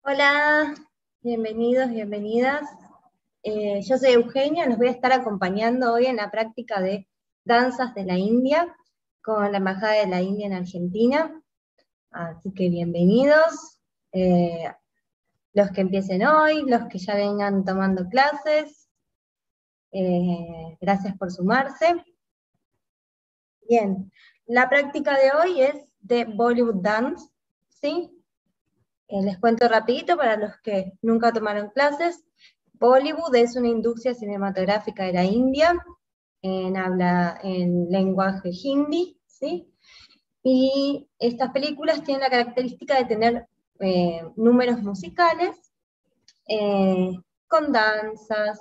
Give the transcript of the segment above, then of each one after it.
Hola, bienvenidos, bienvenidas. Yo soy Eugenia, los voy a estar acompañando hoy en la práctica de danzas de la India con la Embajada de la India en Argentina. Así que bienvenidos, los que empiecen hoy, los que ya vengan tomando clases. Gracias por sumarse. Bien, la práctica de hoy es de Bollywood Dance, ¿sí? Les cuento rapidito para los que nunca tomaron clases. Bollywood es una industria cinematográfica de la India, en lenguaje hindi, ¿sí? Y estas películas tienen la característica de tener números musicales con danzas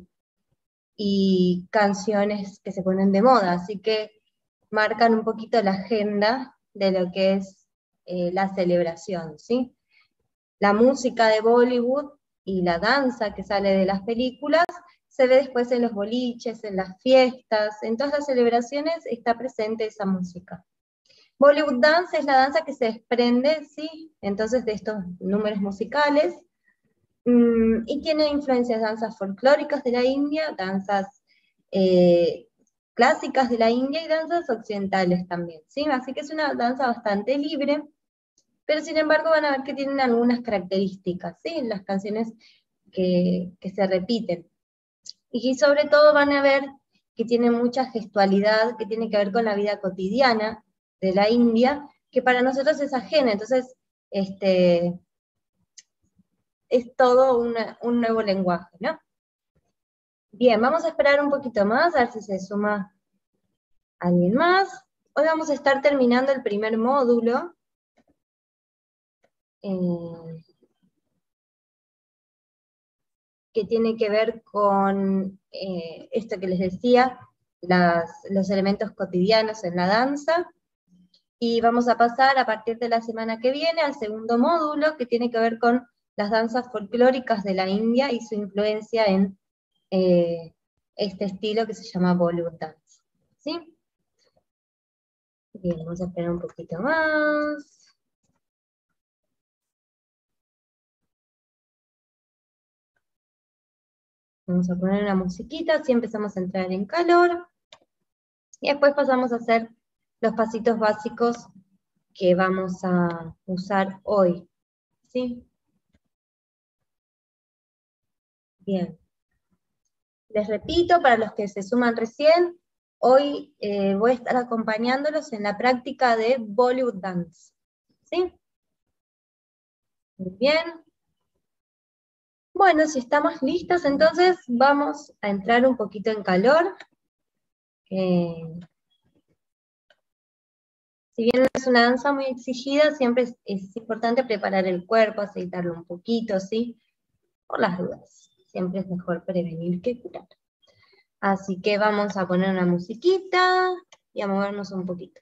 y canciones que se ponen de moda, así que marcan un poquito la agenda de lo que es la celebración, ¿sí? La música de Bollywood y la danza que sale de las películas se ve después en los boliches, en las fiestas, en todas las celebraciones está presente esa música. Bollywood Dance es la danza que se desprende, ¿sí? Entonces de estos números musicales, y tiene influencias de danzas folclóricas de la India, danzas clásicas de la India y danzas occidentales también, ¿sí? Así que es una danza bastante libre, pero sin embargo van a ver que tienen algunas características, ¿sí? En las canciones que se repiten. Y sobre todo van a ver que tiene mucha gestualidad, que tiene que ver con la vida cotidiana de la India, que para nosotros es ajena, entonces es todo un nuevo lenguaje, ¿no? Bien, vamos a esperar un poquito más, a ver si se suma alguien más. Hoy vamos a estar terminando el primer módulo. Que tiene que ver con esto que les decía, los elementos cotidianos en la danza, y vamos a pasar a partir de la semana que viene al segundo módulo, que tiene que ver con las danzas folclóricas de la India y su influencia en este estilo que se llama Bollywood Dance. ¿Sí? Bien, vamos a esperar un poquito más. Vamos a poner una musiquita, así empezamos a entrar en calor. Y después pasamos a hacer los pasitos básicos que vamos a usar hoy. ¿Sí? Bien. Les repito, para los que se suman recién, hoy voy a estar acompañándolos en la práctica de Bollywood Dance. ¿Sí? Muy bien. Bueno, si estamos listos, entonces vamos a entrar un poquito en calor. Si bien no es una danza muy exigida, siempre es importante preparar el cuerpo, aceitarlo un poquito, ¿sí? Por las dudas. Siempre es mejor prevenir que curar. Así que vamos a poner una musiquita y a movernos un poquito.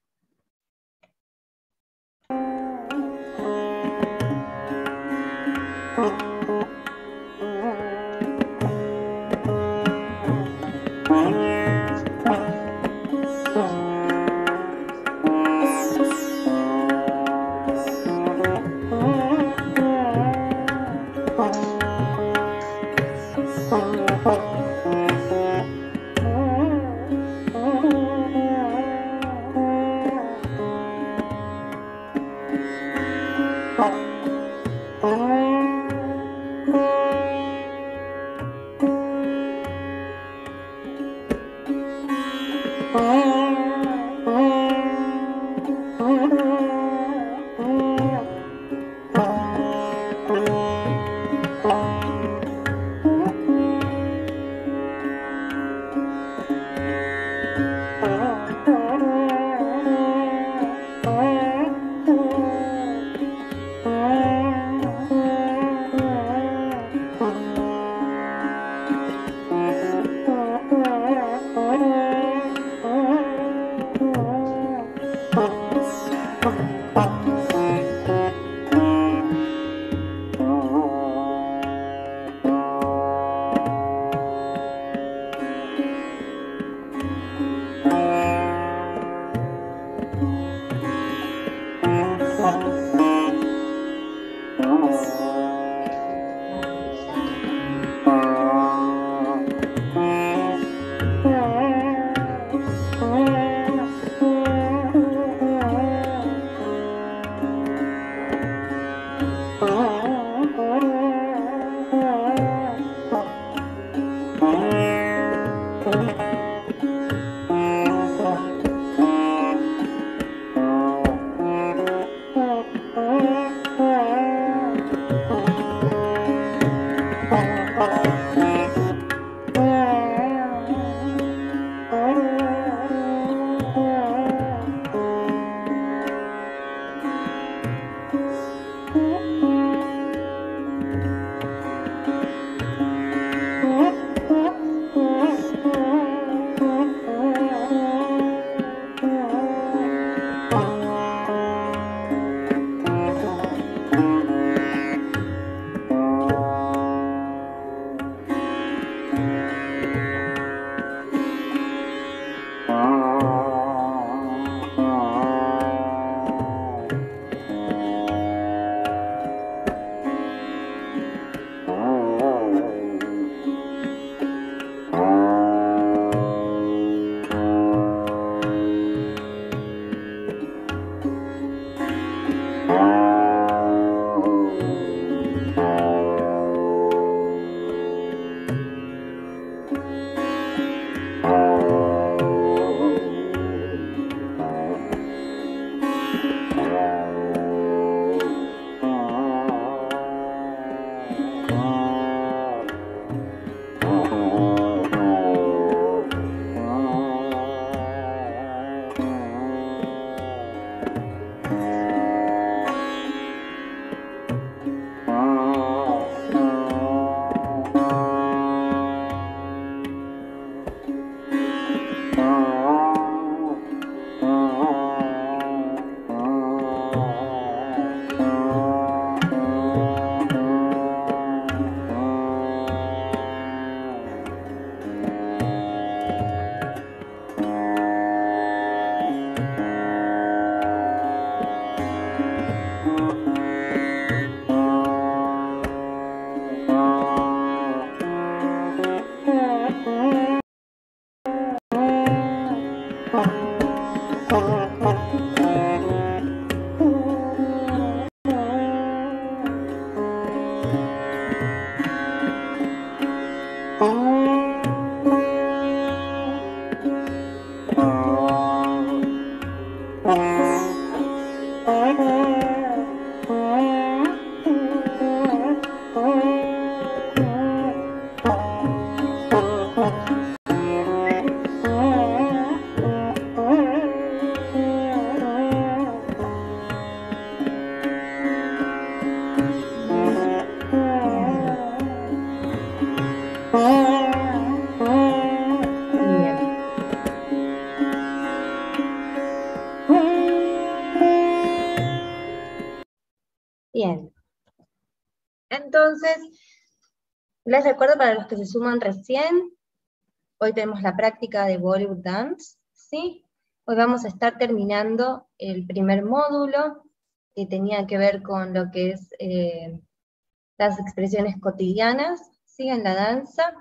Bien. Entonces, les recuerdo para los que se suman recién, hoy tenemos la práctica de Bollywood Dance, ¿sí? Hoy vamos a estar terminando el primer módulo, que tenía que ver con lo que es las expresiones cotidianas, ¿sí? En la danza.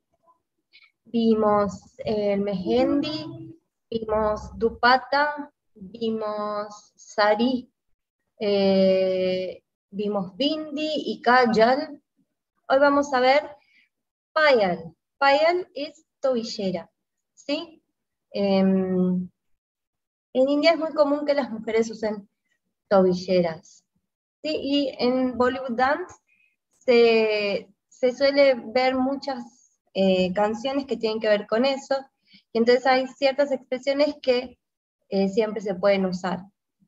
Vimos el mehendi, vimos dupatta, vimos sari, vimos bindi y kajal. Hoy vamos a ver payal. Payal es tobillera, ¿sí? En India es muy común que las mujeres usen tobilleras, ¿sí? Y en Bollywood Dance se suele ver muchas canciones que tienen que ver con eso, y entonces hay ciertas expresiones que siempre se pueden usar.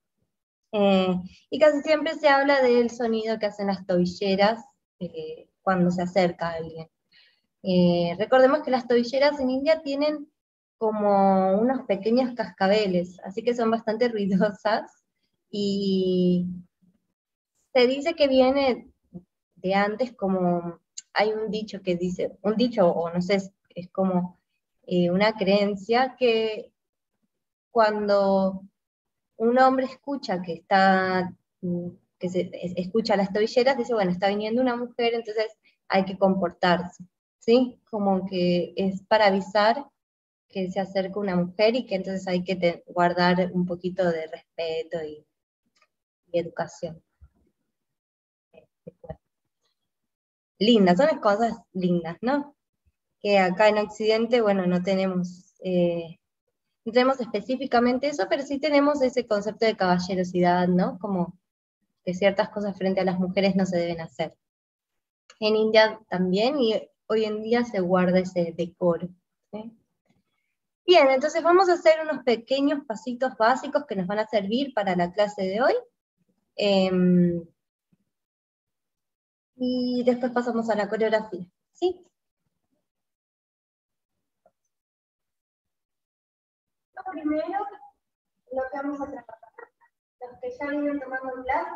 Y casi siempre se habla del sonido que hacen las tobilleras cuando se acerca a alguien. Recordemos que las tobilleras en India tienen como unos pequeños cascabeles, así que son bastante ruidosas, y se dice que viene de antes, como hay un dicho que dice, un dicho o no sé, es como una creencia que cuando un hombre escucha que está, escucha las tobilleras, dice, bueno, está viniendo una mujer, entonces hay que comportarse, ¿sí? Como que es para avisar que se acerca una mujer y que entonces hay que guardar un poquito de respeto y educación. Lindas, son las cosas lindas, ¿no? Que acá en Occidente, bueno, no tenemos específicamente eso, pero sí tenemos ese concepto de caballerosidad, ¿no? Como que ciertas cosas frente a las mujeres no se deben hacer. En India también, y hoy en día se guarda ese decoro, ¿sí? Bien, entonces vamos a hacer unos pequeños pasitos básicos que nos van a servir para la clase de hoy. Y después pasamos a la coreografía, ¿sí? Lo primero, lo que vamos a trabajar, los que ya vienen tomando clase,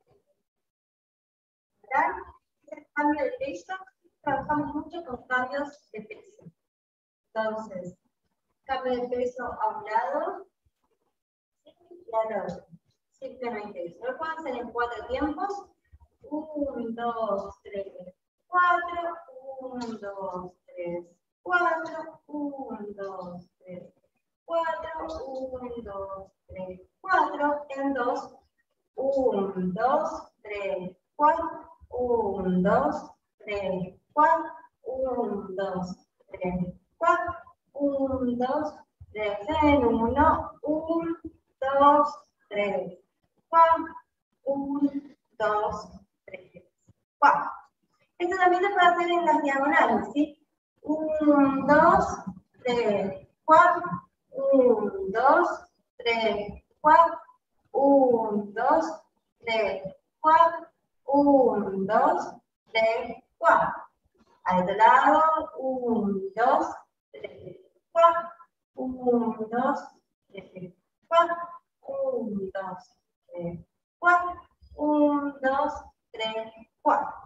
es el cambio de peso. Trabajamos mucho con cambios de peso. Entonces, cambio de peso a un lado y al otro. Simplemente eso. Lo puedo hacer en 4 tiempos. 1, 2, 3, 4. 1, 2, 3, 4. 1, 2, 3, 4. 1, 2, 3, 4. En 2. 1, 2, 3, 4. 1, 2, 3, 4. 1, 2, 3, 4. 1, 2, 3, en 1, 1, 2, 3, 4. 1, 2, 3, 4. Esto también se puede hacer en las diagonales, ¿sí? 1, 2, 3, 4. 1, 2, 3, 4. 1, 2, 3, 4. 1, 2, 3, 4. Al otro lado, 1, 2, 3, 4. 1, 2, 3, 4. 1, 2, 3, 4. 1, 2, 3, 4.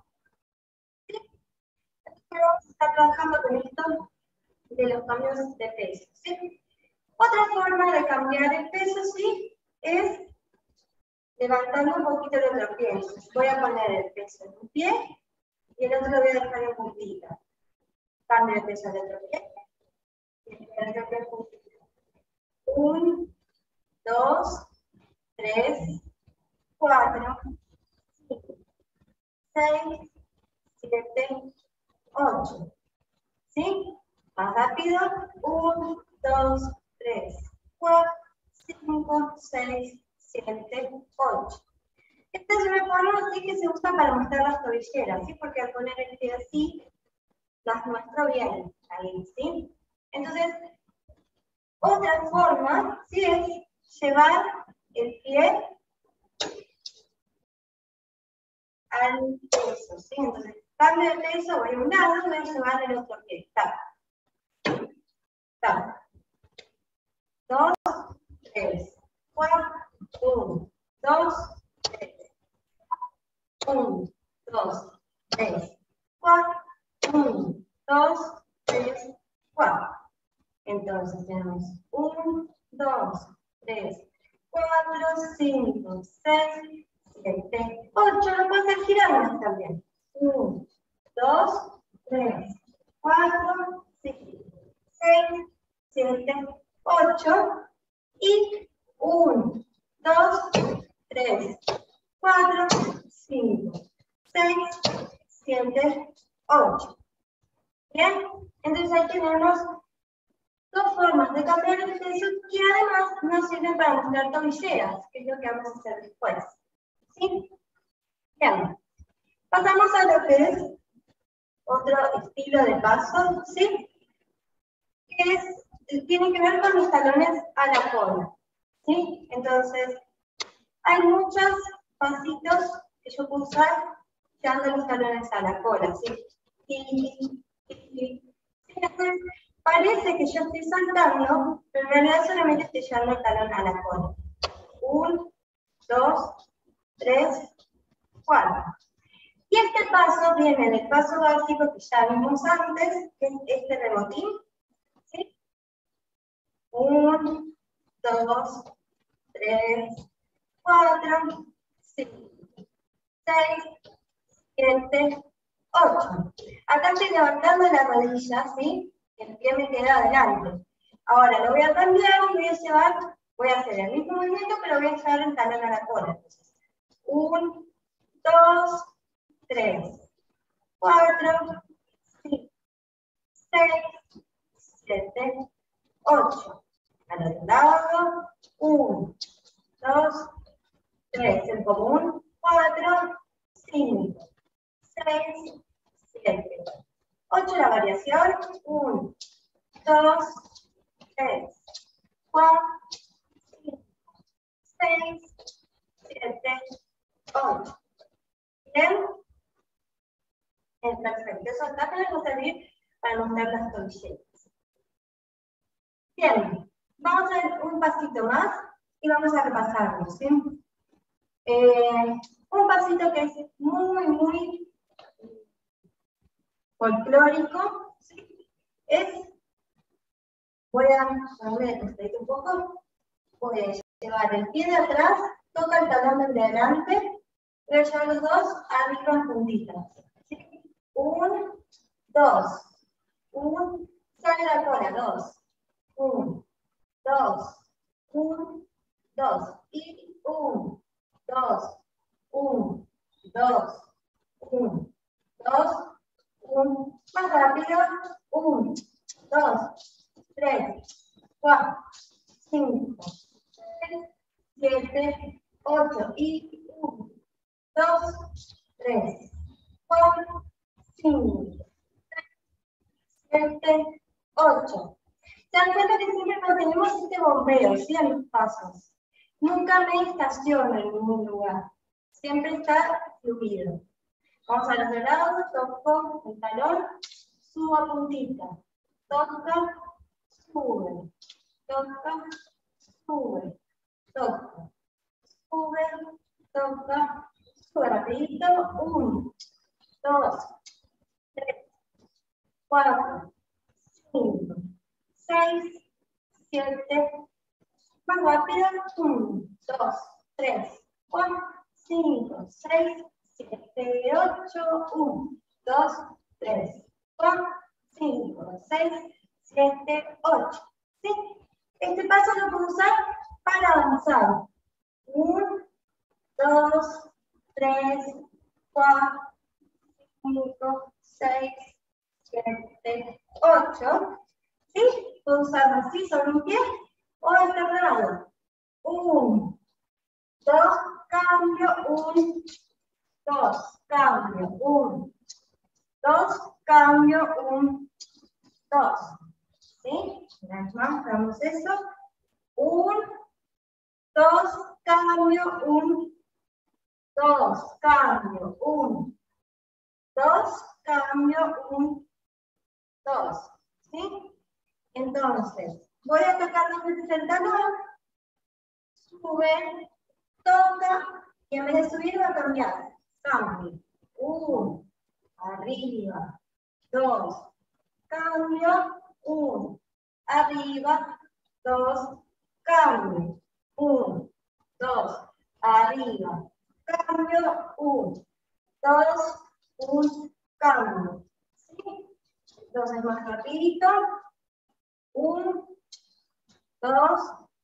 Vamos a estar trabajando con esto de los cambios de peso, ¿sí? Otra forma de cambiar el peso, ¿sí? Es levantando un poquito el otro pie. Voy a poner el peso en un pie y el otro lo voy a dejar en puntita. Cambio de peso al otro pie y el otro pie en puntita. 1, 2, 3, 4, 5, 6, 7, 8. ¿Sí? Más rápido. 1, 2, 3, 4, 5, 6, 7, 8. Esta es una forma así que se usa para mostrar las tobilleras, ¿sí? Porque al poner el pie así, las muestro bien, ahí, ¿sí? Entonces, otra forma, ¿sí? Es llevar el pie al peso, ¿sí? Entonces, cambio de peso, voy a un lado, voy a llevar el otro pie. Tap, tap. 2, 3, 4, 1, 2, 3. 5, 6, 7, 8. Lo puedo hacer girando también. 1, 2, 3, 4, 5, 6, 7, 8. Y 1, 2, 3, 4, 5, 6, 7, 8. ¿Bien? Entonces ahí tenemos dos formas de cambiar el peso que además nos sirven para mostrar tobilleras, que es lo que vamos a hacer después. ¿Sí? Bien. Pasamos a lo que es otro estilo de paso, ¿sí? Que tiene que ver con los talones a la cola. ¿Sí? Entonces, hay muchos pasitos que yo puedo usar llevando los talones a la cola, ¿sí? Entonces, parece que yo estoy saltando, pero en realidad solamente estoy llevando el talón a la cola. 1, 2, 3, 4. Y este paso viene del paso básico que ya vimos antes, que es este rebotín. ¿Sí? 1, 2, 3, 4, 5, 6, 7, 8. Acá estoy levantando la rodilla, ¿sí? El pie me queda adelante. Ahora lo voy a cambiar y voy a hacer el mismo movimiento, pero voy a llevar el talón a la cola. Entonces, 1, 2, 3, 4, 5, 6, 7, 8. Al otro lado, 1, 2, 3, en común, 4, 5, 6, 7, 8 la variación, 1, 2, 3, 4, 5, 6, 7, 8. ¿Bien? Perfecto. Eso acá me va a servir para mostrar las tobilleras. Bien, vamos a hacer un pasito más y vamos a repasarlo, ¿sí? Un pasito que es muy folclórico, ¿sí? Voy a un poco, voy a llevar el pie de atrás, toca el talón del de adelante, voy a llevar los dos arriba en puntitas. ¿Sí? 1, 2, 1, sale la cola, 2, 1, 2, 1, 2, y 1, 2, 1, 2, 1, 2, 1, más rápido, 1, 2, 3, 4, 5, 6, 7, 8, y 1, 2, 3, 4, 5, 7, 8. Se dan cuenta que siempre mantenemos este bombeo, ¿sí? En los pasos. Nunca me estaciono en ningún lugar. Siempre está fluido. Vamos al otro lado, toco el talón, subo a puntita. Toca, sube. Toca, sube. Toca, sube, toca, sube. Rapidito. 1, 2, 3, 4, 5, 6, 7, más rápido, 1, 2, 3, 4, 5, 6, 7, 8, 1, 2, 3, 4, 5, 6, 7, 8. ¿Sí? Este paso lo puedo usar para avanzar. 1, 2, 3, 4, 5, 6, 7, 8. ¿Sí? Puedo usarlo así sobre un pie o este lado. 1, 2, cambio, 1, 2, cambio, 1, 2, cambio, 1, 2. ¿Sí? Una vez más, hagamos eso. 1, 2, cambio, 1, 2, cambio, 1, 2, cambio, 1, 2. ¿Sí? Entonces, voy a tocar dos veces el talón, sube, toca, y en vez de subir va a cambiar. Cambio. 1, arriba. 2, cambio. 1, arriba. 2, cambio. 1, 2, arriba, cambio, 1, 2, un cambio. ¿Sí? Entonces más rapidito, 1, 2,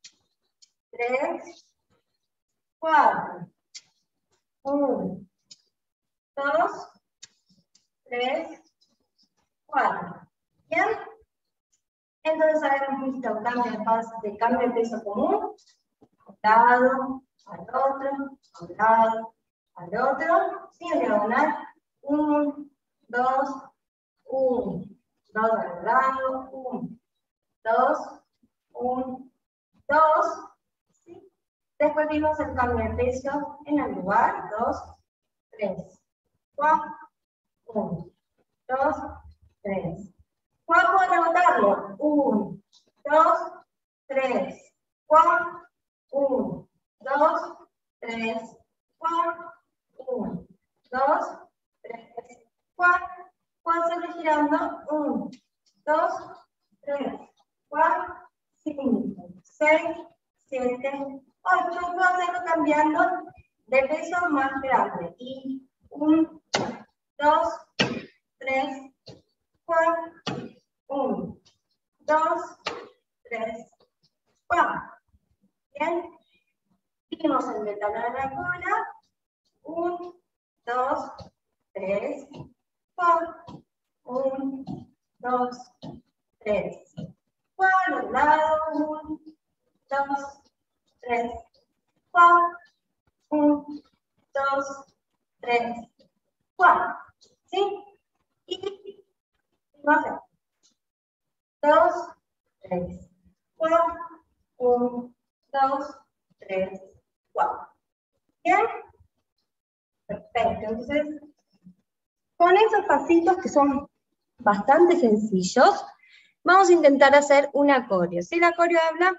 3, 4, 1, 2, 3, 4. ¿Bien? Entonces habíamos visto cambio de peso común, un lado, al otro, a un lado, al otro, sí, en diagonal, 1, 2, 1, 2 al lado, 1, 2, 1, 2, ¿sí? Después vimos el cambio de peso en el lugar, 2, 3, 4, 1, 2, 3. ¿Cuál puedo rebotarlo? 1, 2, 3, 4, 1, 2, 3, 4, 1, 2, 3, 4. Puedo seguir girando. 1, 2, 3, 4, 5, 6, 7, 8. Puedo hacerlo cambiando de peso más grande. Y 1, 2, 3, 4, 1, 2, 3, 4. Bien. Vimos el metano de la cola. 1, 2, 3, 4. 1, 2, 3, 4. Al lado. 1, 2, 3, 4. 1, 2, 3, 4. ¿Sí? Y vamos a hacer 2, 3, 4. 1, 2, 3, 4. ¿Bien? Perfecto. Entonces, con esos pasitos que son bastante sencillos, vamos a intentar hacer una coreo. ¿Sí? La coreo habla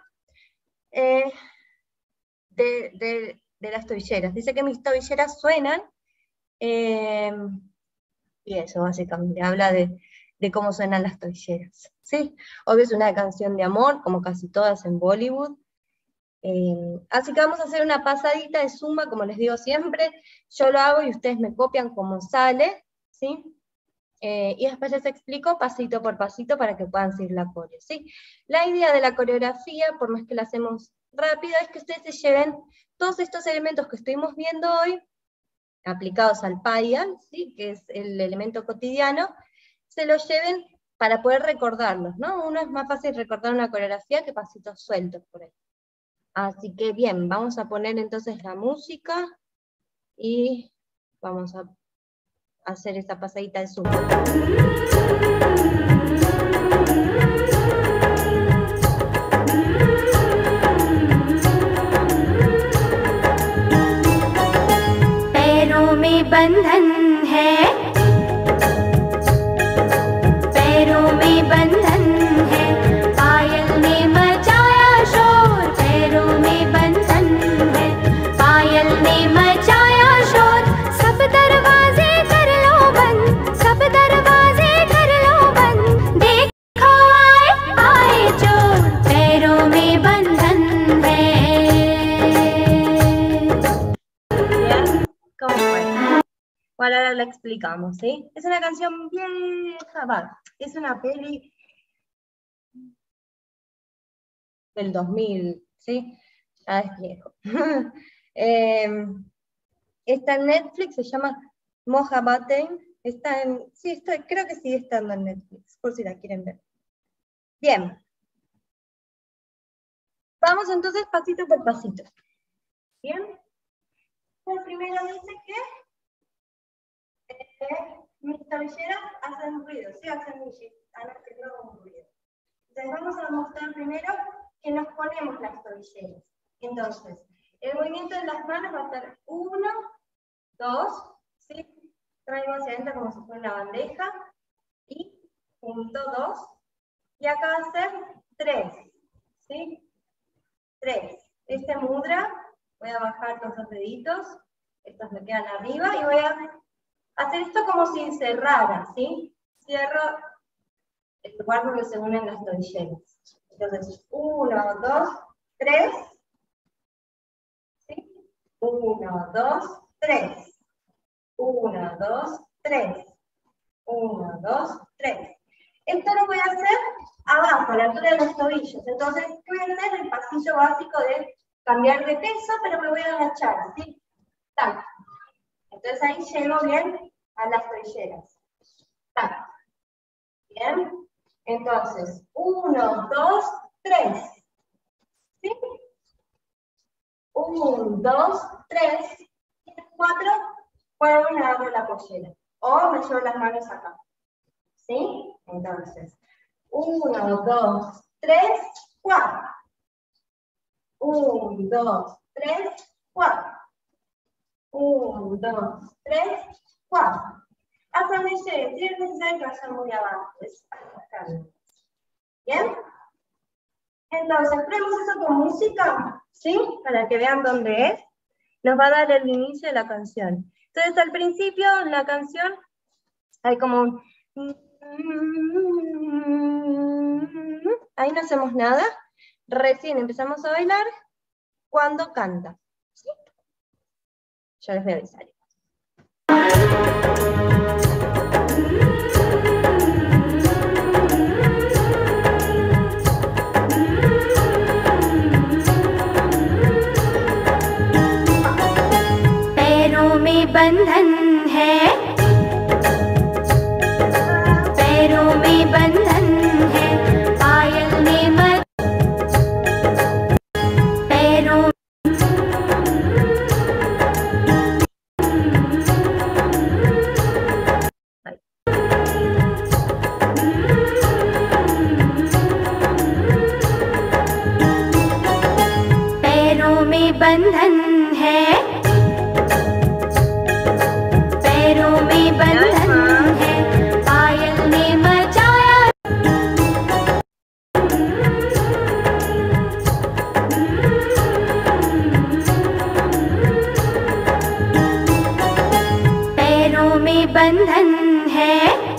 de las tobilleras. Dice que mis tobilleras suenan, y eso básicamente, habla de cómo suenan las tobilleras. ¿Sí? Obvio es una canción de amor, como casi todas en Bollywood. Así que vamos a hacer una pasadita de zumba, como les digo siempre. Yo lo hago y ustedes me copian como sale, ¿sí? Y después les explico pasito por pasito para que puedan seguir la coreo, ¿sí? La idea de la coreografía, por más que la hacemos rápida, es que ustedes se lleven todos estos elementos que estuvimos viendo hoy, aplicados al paian, ¿sí? Que es el elemento cotidiano, se los lleven para poder recordarlos, ¿no? Uno es más fácil recordar una coreografía que pasitos sueltos por ahí. Así que bien, vamos a poner entonces la música y vamos a hacer esa pasadita de zumba. पैरों में बंधन है, पैरों में बंधन है, पायल ने मचाया शोर, पैरों में बंधन है, पायल ने मचाया शोर, सब दरवाजे कर लो बंद, सब दरवाजे कर लो बंद, देखो आए आए चोर, पैरों में बंधन है. ¿Cómo fue? Bueno, ahora la explicamos, ¿sí? Es una canción vieja, va, es una peli del 2000, ¿sí? Ah, es viejo. Está en Netflix, se llama Mohabbatein. Está en, sí, está, creo que sigue estando en Netflix, por si la quieren ver. Bien. Vamos entonces pasito por pasito. Bien. El primero dice que mis tobilleras hacen ruido, sí, hacen un ruido. Entonces vamos a mostrar primero que nos ponemos las tobilleras. Entonces, el movimiento de las manos va a ser 1, 2, ¿sí? Traigo hacia adentro como si fuera una bandeja, y punto 2, y acá va a ser 3, ¿sí? 3. Este mudra, voy a bajar los dos deditos, estos me quedan arriba, y voy a hacer esto como si cerrara, ¿sí? Cierro el lugar donde se unen las tobilleras. Entonces, 1, 2, 3, ¿sí? 1, 2, 3. 1, 2, 3. 1, 2, 3. Esto lo voy a hacer abajo, a la altura de los tobillos. Entonces, ¿qué voy a hacer? El pasillo básico de cambiar de peso, pero me voy a agachar, ¿sí? Tac. Entonces ahí llego bien a las tobilleras. Tac. Bien. Entonces, 1, 2, 3. ¿Sí? 1, 2, 3. 4. Vuelvo y me abro la pollera. O me llevo las manos acá. ¿Sí? Entonces, 1, 2, 3, 4. 1, 2, 3, 4. 1, 2, 3, 4. Hasta donde llegue. Si es necesario que vaya muy abajo. ¿Bien? Entonces, pruebemos eso con música, ¿sí? Para que vean dónde es. Nos va a dar el inicio de la canción. Entonces, al principio, en la canción, hay como un... Ahí no hacemos nada. Recién empezamos a bailar cuando canta. ¿Sí? Ya les voy a avisar. पैरों में बंधन है, पैरों में बंधन है, पायल में पैरों पैरों में बंधन है, पैरों में बंधन है, पायल ने मचाया पैरों में बंधन है,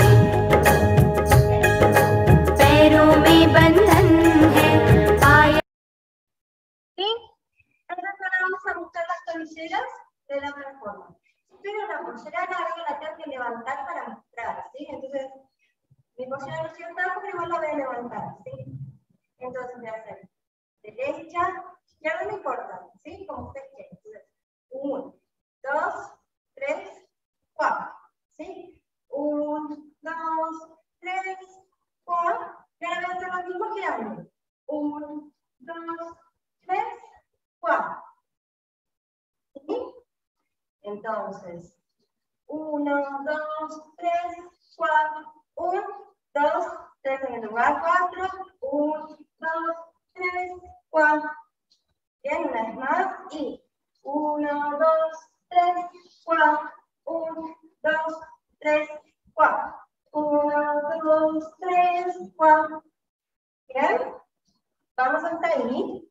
पैरों में बंधन है, पायल ¿Sí? Entonces ahora vamos a buscar las tobilleras de la otra forma. Si tengo la pollera larga, la tengo que levantar para mostrar, ¿sí? Entonces, mi pollera no llega atrás, pero igual la voy a levantar, ¿sí? Entonces voy a hacer derecha, izquierda, no importa, ¿sí? Como ustedes quieran. Entonces, 1, 2, 3, 4, ¿sí? 1, 2, 3, 4. Y ahora voy a hacer lo mismo que antes. 1, 2, 3, 4. ¿Sí? Entonces, 1, 2, 3, 4. 1, 2, 3 en el lugar 4. 1, 2, 3, 4. Bien, una vez más. Y 1, 2, 3, 4. 1, 2, 3, 4. 1, 2, 3, 4. Bien. Vamos hasta ahí.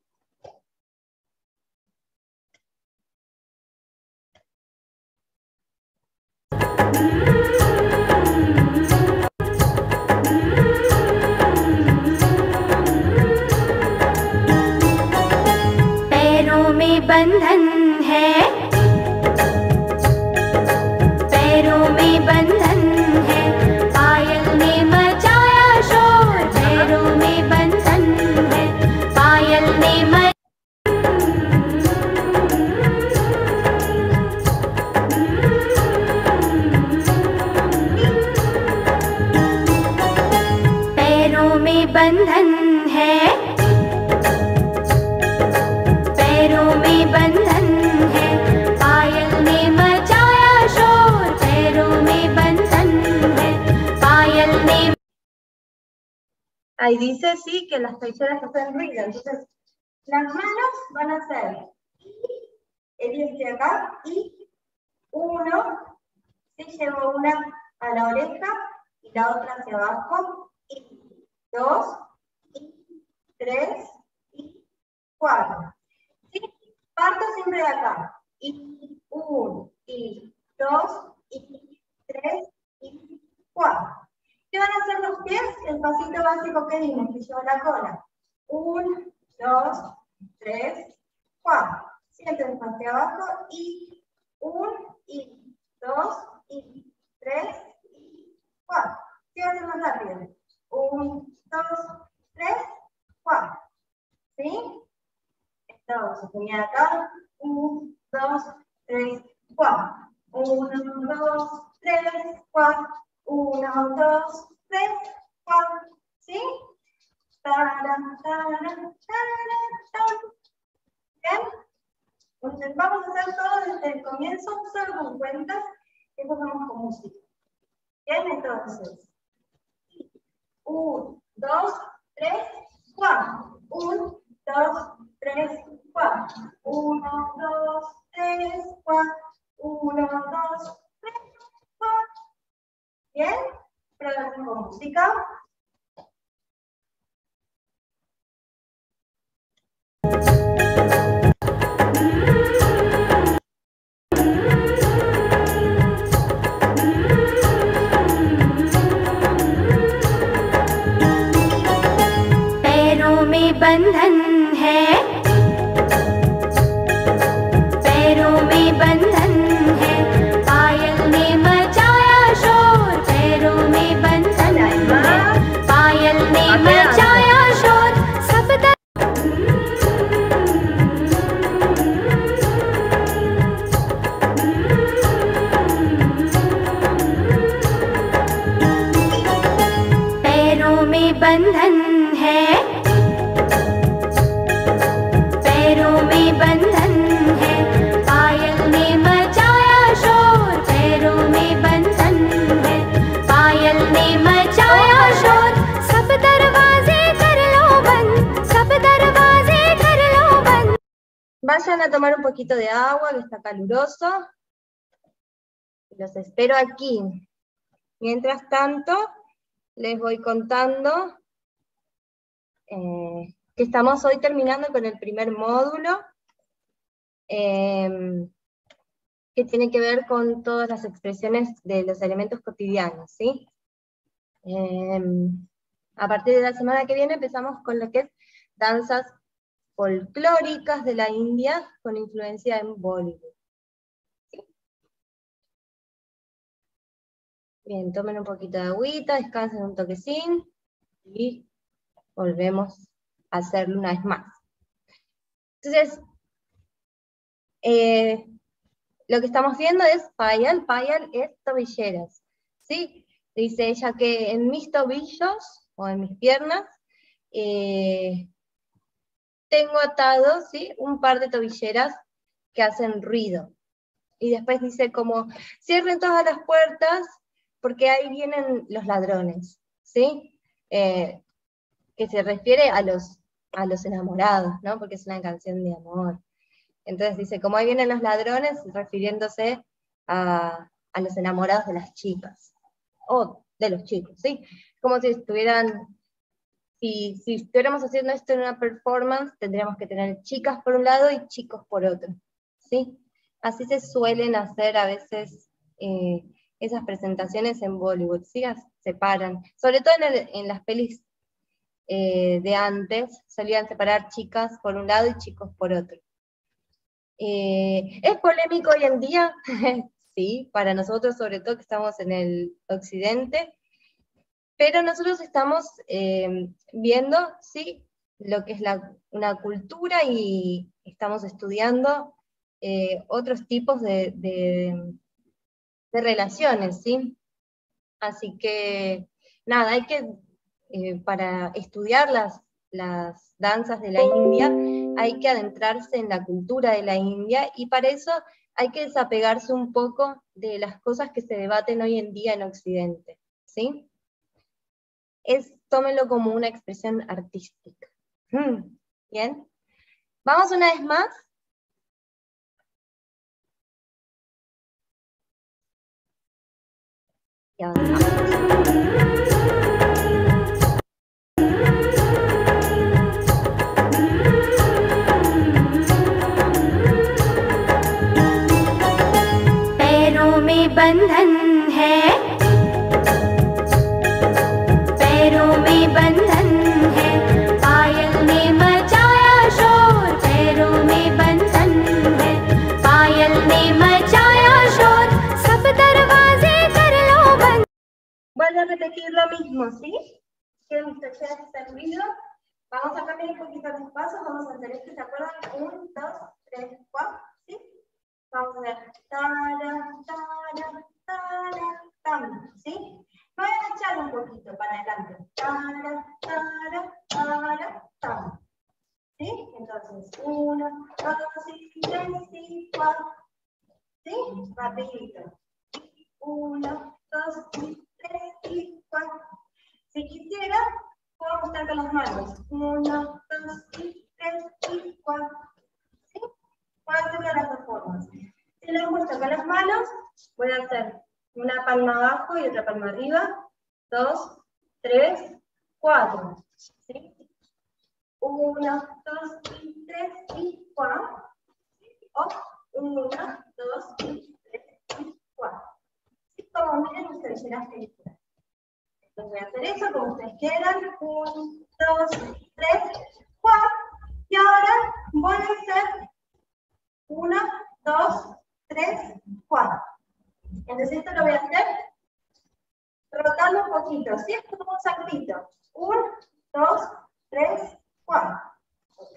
पैरों में बंधन है, पैरों में बंधन है, पायल ने मचाया शोर, पैरों में बंधन है, पायल ने पैरों में बंधन है, पैरों में बंधन है, पायल ने मचाया शोर, पैरों में बंधन है, पायल ने Ahí dice, sí, que las tobilleras hacen ruido. Entonces, las manos van a hacer el de acá y 1, ¿sí? Llevo una a la oreja y la otra hacia abajo, y 2, y 3, y 4. ¿Sí? Parto siempre de acá. Y 1, y 2, y 3, y 4. ¿Qué van a hacer los pies? El pasito básico que vimos, que lleva la cola. 1, 2, 3, 4. ¿Sí? Entonces, hacia abajo, y 1, y 2, y 3, y 4. ¿Sí va a ser más rápido? 1, 2, 3, 4. ¿Sí? Entonces, sostenía acá. 1, 2, 3, 4. 1, 2, 3, 4. 1, 2, 3, 4. ¿Sí? Taran, taran, taran, taran. ¿Bien? Entonces vamos a hacer todo desde el comienzo, solo con cuentas, y después vamos con música. Bien, entonces. 1, 2, 3, 4. 1, 2, 3, 4. 1, 2, 3, 4. 1, 2, 3, 4. Bien, probemos con música. बंधन है, पैरों में बंधन है, पायल ने मचाया शोर, पैरों में बंधन है, पायल ने मचाया शोर, सब पैरों में बंधन है, बंधन है, पायल ने मचाया शोर, पैरों में बंधन है, पायल ने मचाया शोर, सब दरवाजे कर लो बंद, सब दरवाजे कर लो बंद. Vayan a tomar un poquito de agua, que está caluroso. Los espero aquí. Mientras tanto, les voy contando que estamos hoy terminando con el primer módulo, que tiene que ver con todas las expresiones de los elementos cotidianos, ¿sí? A partir de la semana que viene empezamos con lo que es danzas folclóricas de la India con influencia en Bollywood. ¿Sí? Bien, tomen un poquito de agüita, descansen un toquecín, y volvemos a hacerlo una vez más. Entonces, lo que estamos viendo es payal es tobilleras, ¿sí? Dice ella que en mis tobillos, o en mis piernas, tengo atado, ¿sí?, un par de tobilleras que hacen ruido. Y después dice como, cierren todas las puertas, porque ahí vienen los ladrones, ¿sí? Que se refiere a los enamorados, ¿no? Porque es una canción de amor. Entonces dice, como ahí vienen los ladrones, refiriéndose a los enamorados de las chicas, o de los chicos, ¿sí? Como si estuvieran, si estuviéramos haciendo esto en una performance, tendríamos que tener chicas por un lado y chicos por otro, ¿sí? Así se suelen hacer a veces esas presentaciones en Bollywood, ¿sí? Separan, sobre todo en las pelis de antes, solían separar chicas por un lado y chicos por otro. ¿Es polémico hoy en día? Sí, para nosotros, sobre todo que estamos en el occidente, pero nosotros estamos viendo, ¿sí?, lo que es una cultura, y estamos estudiando otros tipos de relaciones, ¿sí? Así que, nada, hay que, para estudiar las danzas de la India, hay que adentrarse en la cultura de la India, y para eso hay que desapegarse un poco de las cosas que se debaten hoy en día en Occidente, ¿sí? Tómenlo como una expresión artística. ¿Bien? Vamos una vez más. Y avanzamos. बंधन है, पैरों में बंधन है, पायल ने मचाया शोर, पैरों में बंधन voy a repetir lo mismo, ¿sí? Que usted haya servido. Vamos a cambiar un poquito los pasos, vamos a hacer esto, ¿se acuerdan? 1, 2, 3, 4, ¿sí? Vamos a hacer tara, tara, tara, tam, ¿sí? Voy a echar un poquito para adelante. Tara, tara, tara, tam. ¿Sí? Entonces, 1, 2, 3 y 4. ¿Sí? Rapidito. 1, 2, 3 y 4. Si quisiera, puedo mostrar con las manos. 1, 2, 3 y 4. ¿Sí? Puedo hacer de las dos formas. Si lo muestro con las manos, voy a hacer una palma abajo y otra palma arriba. 2, 3, 4. ¿Sí? 1, 2, 3 y 4. O 1, 2, 3 y 4. ¿Sí? Como miren ustedes en las películas. Entonces voy a hacer eso como ustedes quieran. 1, 2, 3, 4. Y ahora voy a hacer 1, 2, 3, 4. Entonces esto lo voy a hacer rotando un poquito. ¿Sí? Es como un saltito. 1, 2, 3, 4. ¿Ok?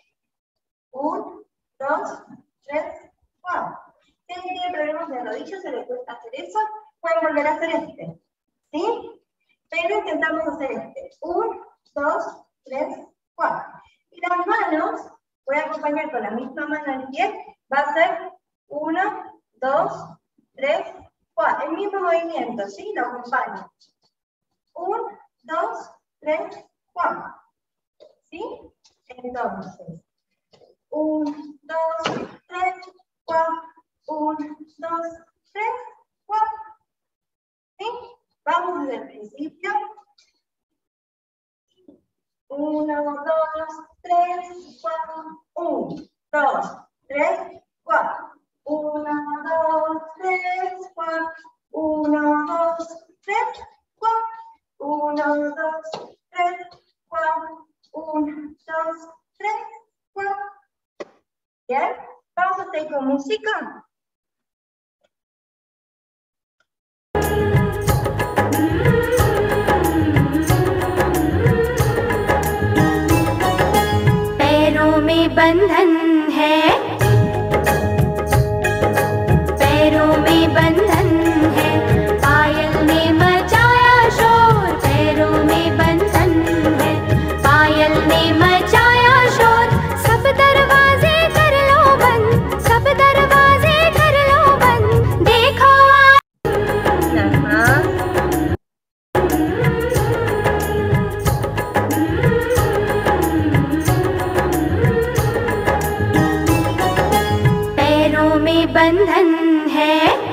1, 2, 3, 4. Si alguien tiene problemas de rodillas, se le cuesta hacer eso, pueden volver a hacer este. ¿Sí? Pero intentamos hacer este. 1, 2, 3, 4. Y las manos, voy a acompañar con la misma mano al pie, va a ser 1, 2, 3, 4. El mismo movimiento, ¿sí? Lo acompaño. 1, 2, 3, 4. ¿Sí? Entonces, 1, 2, 3, 4. 1, 2, 3, 4. ¿Sí? Vamos desde el principio. 1, 2, 3, 4. 1, 2, 3, 4. 1, 2, 3, 4. 1, 2, 3, 4. 1, 2, 3, 4. 1, 2, 3, 4. ¿Bien? Vamos a hacer con música. पैरों में बंधन है, पैरों में बंधन है, पायल ने मचाया शोर, पैरों में बंधन है, पायल ने मचाया शोर, सब दरवाजे कर लो बंद, सब दरवाजे कर लो बंद, देखो पैरों में बंधन है,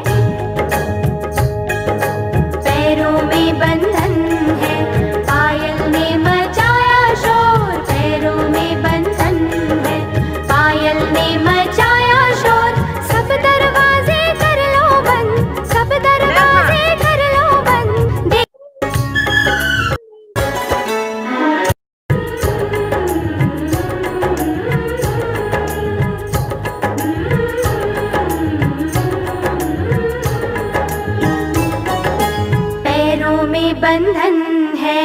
पैरों में बंधन है, पायल ने मचाया शोर, पैरों में बंधन है, पायल ने मचाया शोर, सब दरवाजे कर लो बंद, सब दरवाजे कर लो बंद, पैरों में बंधन है,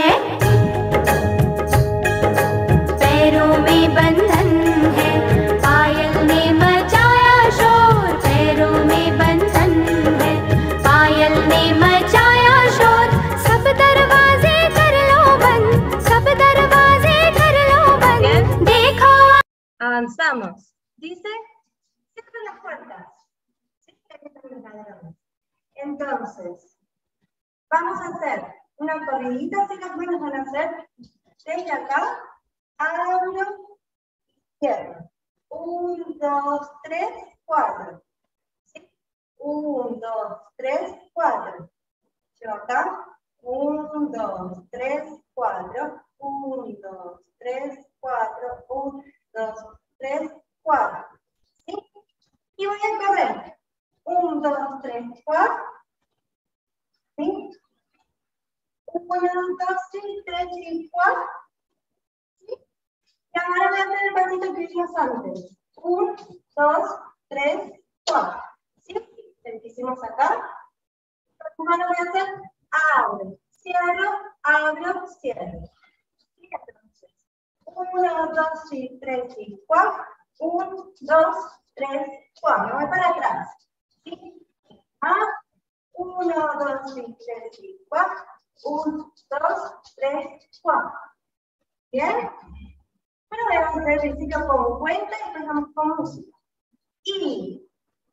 पैरों में बंधन है, पायल ने मचाया शोर, पैरों में बंधन है, पायल ने मचाया शोर, सब दरवाजे कर लो बंद, सब दरवाजे कर लो बंद, देखो Avanzamos. Dice, cierra las puertas. Sí, aquí están los ladrones. Entonces, vamos a hacer una corridita, así las manos van a hacer desde acá, abro, cierro. 1, 2, 3, 4. ¿Sí? 1, 2, 3, 4. Yo acá, 1, 2, 3, 4. 1, 2, 3, 4. 1, 2, 3, 4. ¿Sí? Y voy a correr. 1, 2, 3, 4. ¿Sí? 1, 2, 3 y 4. ¿Sí? Y ahora voy a hacer el pasito que hicimos antes. 1, 2, 3, 4. ¿Sí? El que hicimos acá. Ahora voy a hacer abro, cierro, cierro. 1, 2, 3, 4. 1, 2, 3, 4. Me voy para atrás. ¿Sí? 1, 2, 3, 4. 1, 2, 3, 4. ¿Bien? Bueno, voy a hacer el ejercicio con cuenta y empezamos con música. Y,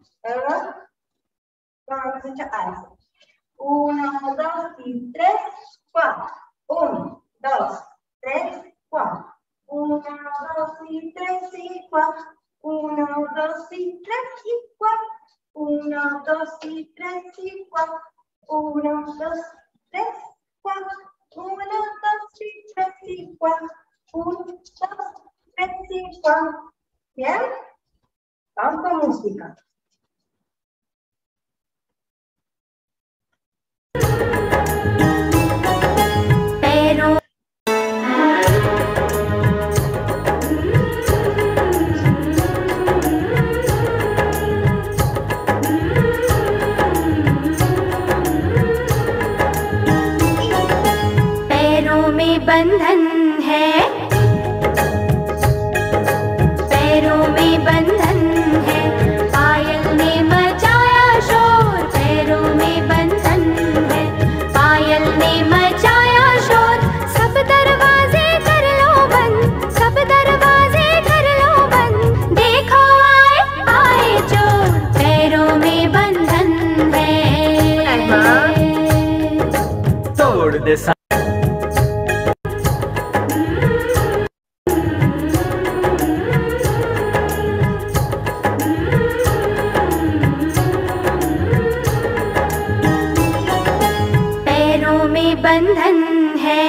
vamos a echar alza. 1, 2 y 3, 4. 1, 2, 3, 4. 1, 2 y 3 y 4. 1, 2 y 3 y 4. 1, 2 y 3 y 4. 1, 2, 3, 4. 1, 2 y 3 y 4. 1, 2, 3 y 4. ¿Bien? Vamos con música. Pero पैरों में बंधन है, पैरों में बंधन है, पायल ने मचाया शोर, पैरों में बंधन है, पायल ने मचाया शोर, सब दरवाजे कर लो बंद, सब दरवाजे कर लो बंद, देखो आए आए चोर, पैरों में बंधन है, तोड़ दे बंधन है,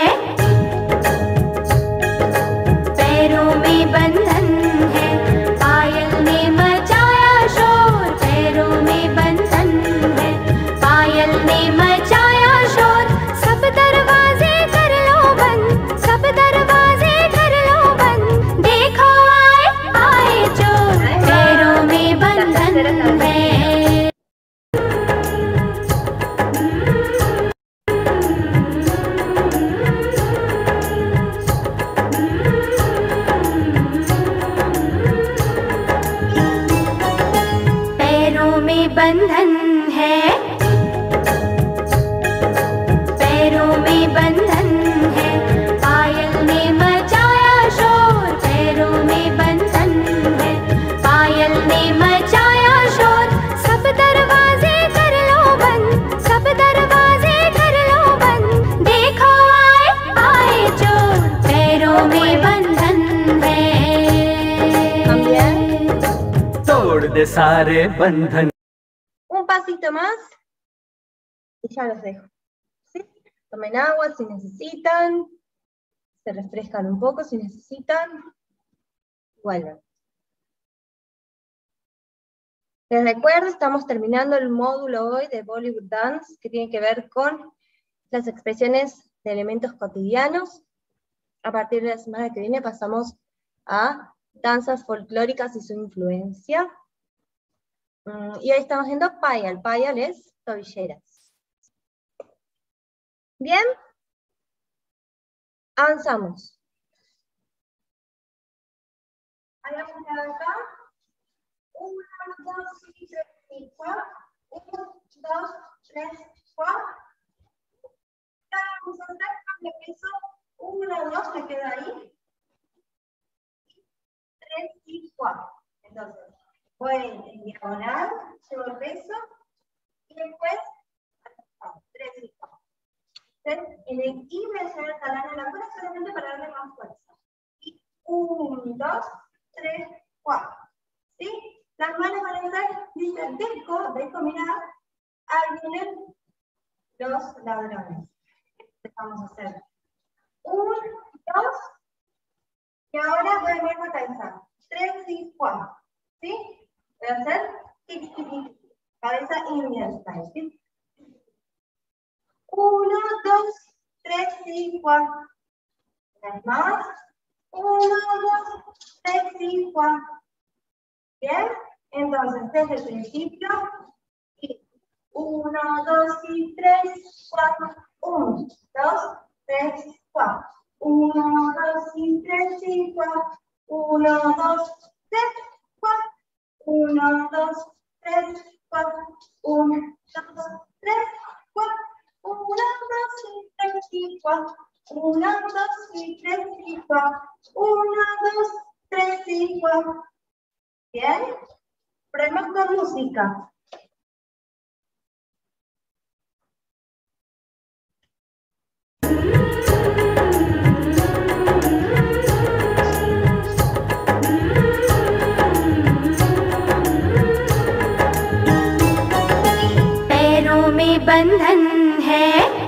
पैरों में बंधन है, पायल ने मचाया शोर, पैरों में बंधन है, पायल ने मचाया शोर, सब दरवाजे कर लो बंद, सब दरवाजे कर लो बंद, देखो आए आए चोर, पैरों में बंधन है। बंधन है, पैरों में बंधन है, पायल ने मचाया शोर, पैरों में बंधन है, पायल ने मचाया शोर, सब दरवाजे कर लो बंद, सब दरवाजे कर लो बंद, देखो आए आए चोर, पैरों में बंधन है, तोड़ दे सारे बंधन। Un pasito más y ya los dejo. ¿Sí? Tomen agua si necesitan, se refrescan un poco si necesitan, vuelven. Les recuerdo, estamos terminando el módulo hoy de Bollywood Dance, que tiene que ver con las expresiones de elementos cotidianos. A partir de la semana que viene pasamos a danzas folclóricas y su influencia. Y hoy estamos viendo payal. Payal es tobilleras. Bien. Avanzamos. Hagamos acá. 1, 2, 3, 4. 1, 2, 3, 4. Vamos a hacer cambio de peso. 1, 2, me queda ahí. 3 y 4. Entonces. Voy en diagonal, llevo el peso, y después, 3 y 4. En el I voy a hacer el talón en la cola solamente para darle más fuerza. Y 1, 2, 3, 4. ¿Sí? Las manos van a estar, dice, dejo, mirad, ahí vienen los ladrones. Vamos a hacer 1, 2, y ahora voy a ver la cabeza. 3 y 4. ¿Sí? Voy a hacer cabeza inversa, ¿sí? 1, 2, 3 y 4. Una vez más. 1, 2, 3 y 4. Bien, entonces desde el principio, 1, 1, 2 y 3, 4. 1, 2, 3, 4. 1, 2 y 3 y 4. 1, 2, 3, 4. 1, 2, 3, 4. 1, 2, 3, 4. 1, 2 y 3 y 4. 1, 2 y 3 y 4. 1, 2, 3 y 4. Bien. Probemos con música. पैरों में बंधन है,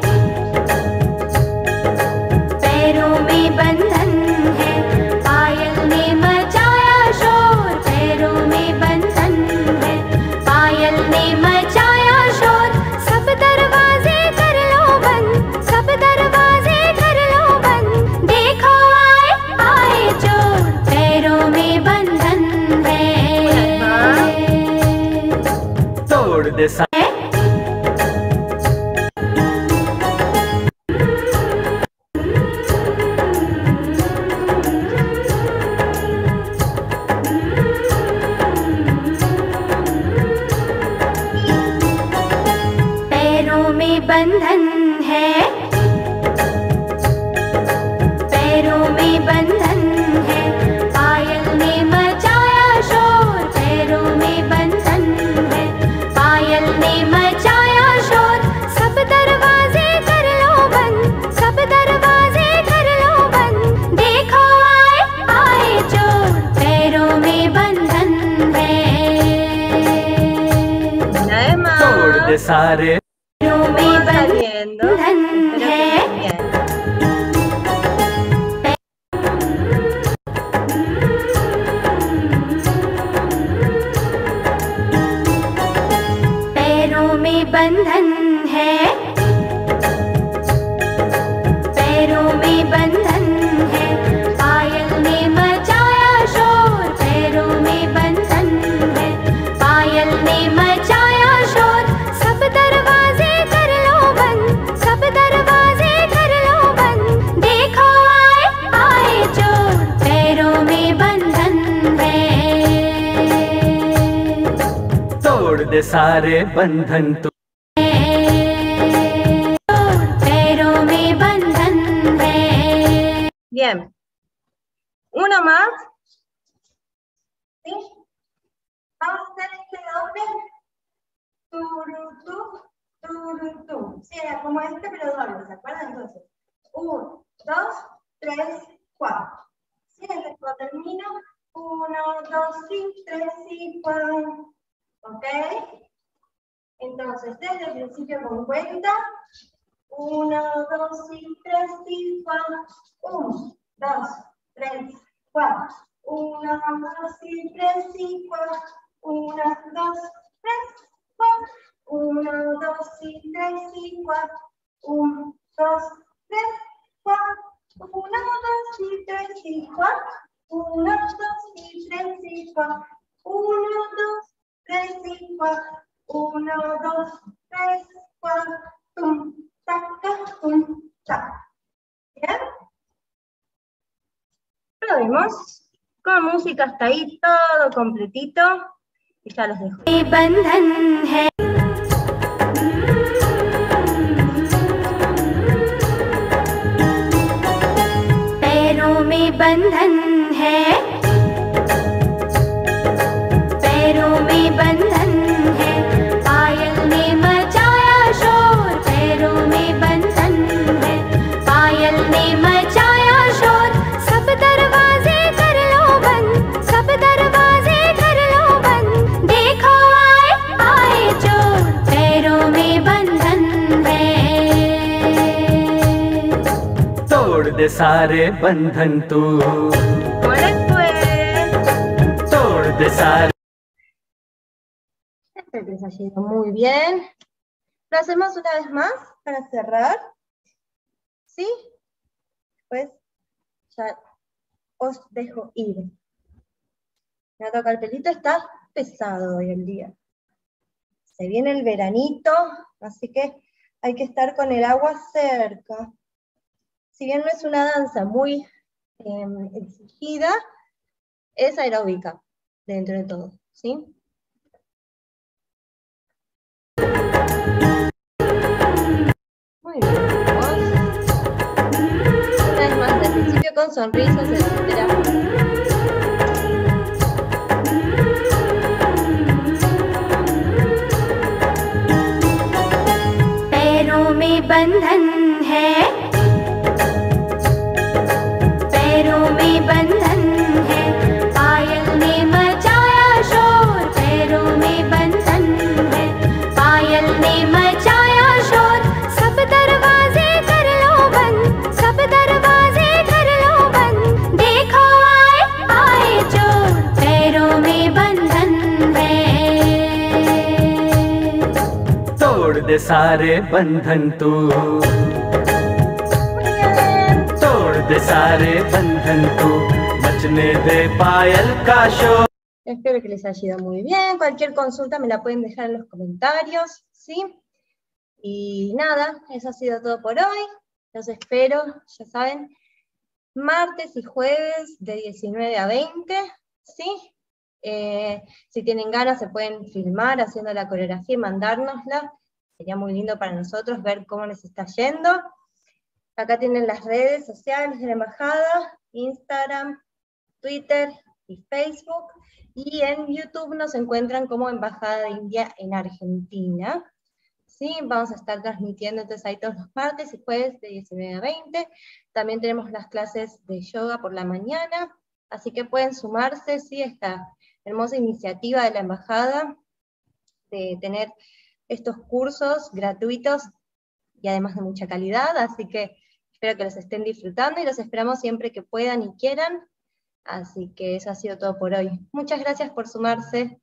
पैरों में बंधन है, पायल ने मचाया शोर। पैरों में बंधन है, पायल ने मचाया शोर। सब दरवाजे कर लो बंद, सब दरवाजे कर लो बंद। देखो आए आए चोर, पैरों में बंधन है। तोड़ दे सारे बंधन है, पैरों में बंधन है, पायल ने मचाया शोर। पैरों में बंधन है, पायल ने मचाया शोर। सब दरवाजे कर लो बंद, सब दरवाजे कर लो बंद। देखो आए आए चोर, पैरों में बंधन है। तोड़ दे सारे Saliendo. Espero que bien. पैरों में बंधन है, पैरों में बंधन है, पायल ने मचाया शोर। पैरों में बंधन है, पायल ने मचाया शोर। सब दरवाजे कर लो बंद, सब दरवाजे कर लो बंद। देखो आए आए चोर, पैरों में बंधन है। तोड़ दे सारे बंधन तू पैरों में बंधन है। Bien. Uno más. ¿Sí? Vamos a hacer este doble. Turutú, turutú. Sí, era como este, pero doble, ¿se acuerdan? Entonces, 1, 2, 3, 4. ¿Sí? Entonces, cuando termino, 1, 2 y 3 y 4. ¿Ok? Entonces, desde el principio con cuenta. 1, 2 y 3 y 4. 1, 2, 3, 4. 1, 2 y 3 y 4. 1, 2, 3, 4. 1, 2 y 3 y 4. 1, 2, 3, 4. 1, 2 y 3 y 4. 1, 2 y 3 y 4. 1, 2, 3 y 4. 1, 2, 3, 4. Tum, tac, tum, tac. ¿Bien? Lo vimos con música hasta ahí, todo completito. Y ya los dejo. बंधन है, पैरों में बंधन है, पैरों में बंधन है, पायल ने मचाया शोर। पैरों में बंधन है, पायल ने मचाया शोर। सब दरवाजे कर लो बंद, सब दरवाजे कर लो बंद। देखो आए आए चोर, पैरों में बंधन है। तोड़ दे सारे बंधन तू तोड़ दे सारे। Espero que les haya ido muy bien. Lo hacemos una vez más para cerrar. ¿Sí? Pues ya os dejo ir. Me toca el pelito, está pesado hoy el día. Se viene el veranito, así que hay que estar con el agua cerca. Si bien no es una danza muy exigida, es aeróbica, dentro de todo, ¿sí? Muy bien, vamos. Una vez más, al principio con sonrisas, etcétera. पैरों में बंधन है, पैरों में बंधन है, पायल ने मचाया शोर, पैरों में बंधन है, पायल ने मचाया शोर, सब दरवाजे कर लो बंद, सब दरवाजे कर लो बंद, देखो आए आए चोर, पैरों में बंधन है। तोड़ दे सारे बंधन तू, तोड़ दे सारे बंधन तू, मचने दे पायल का शोर। Espero que les haya ido muy bien. Cualquier consulta me la pueden dejar en los comentarios, ¿sí? Y nada, eso ha sido todo por hoy. Los espero, ya saben, martes y jueves de 19 a 20, ¿sí? Si tienen ganas se pueden filmar haciendo la coreografía y mandárnosla. Sería muy lindo para nosotros ver cómo les está yendo. Acá tienen las redes sociales de la embajada, Instagram, Twitter y Facebook. Y en YouTube nos encuentran como Embajada de India en Argentina. Sí, vamos a estar transmitiendo entonces ahí todos los martes y jueves de 19 a 20. También tenemos las clases de yoga por la mañana, así que pueden sumarse, sí, a esta hermosa iniciativa de la Embajada de tener estos cursos gratuitos y además de mucha calidad, así que espero que los estén disfrutando y los esperamos siempre que puedan y quieran. Así que eso ha sido todo por hoy. Muchas gracias por sumarse.